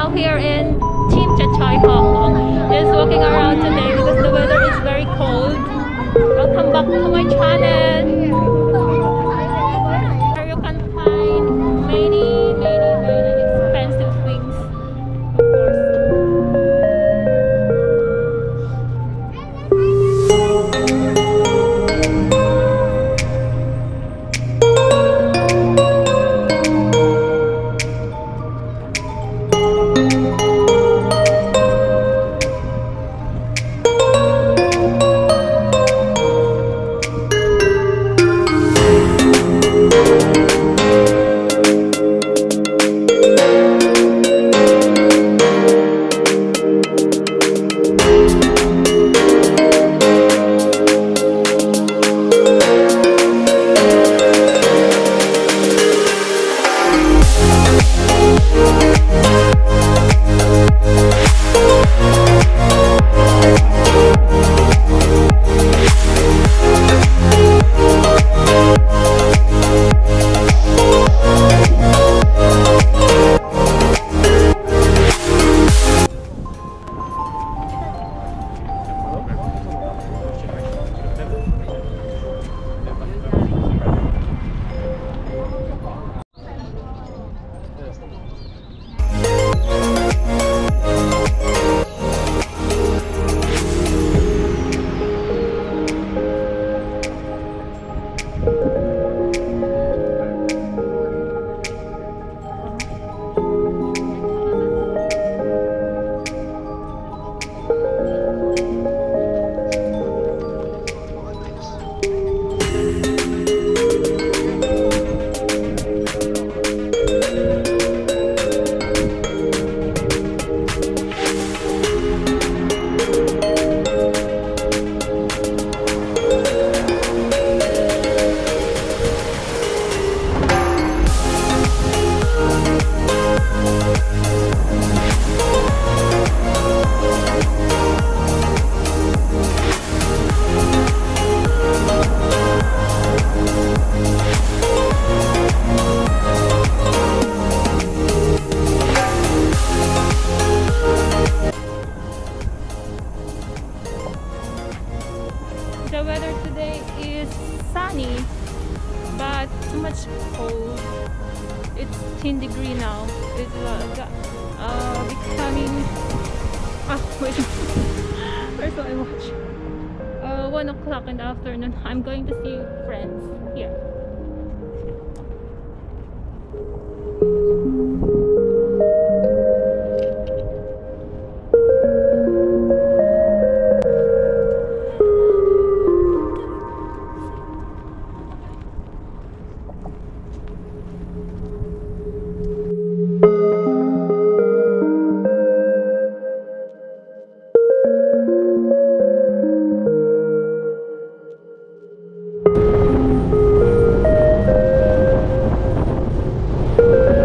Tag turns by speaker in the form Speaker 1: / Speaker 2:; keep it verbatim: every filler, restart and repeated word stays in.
Speaker 1: now here in Hong Kong. Just walking around today because the weather is very cold. Welcome back to my channel. Here you can find many, many, many expensive things, of course. The weather today is sunny but too much cold. It's ten degree now. It's uh, uh, becoming ah wait where's my watch? Uh, one o'clock in the afternoon. I'm going to see friends here.
Speaker 2: You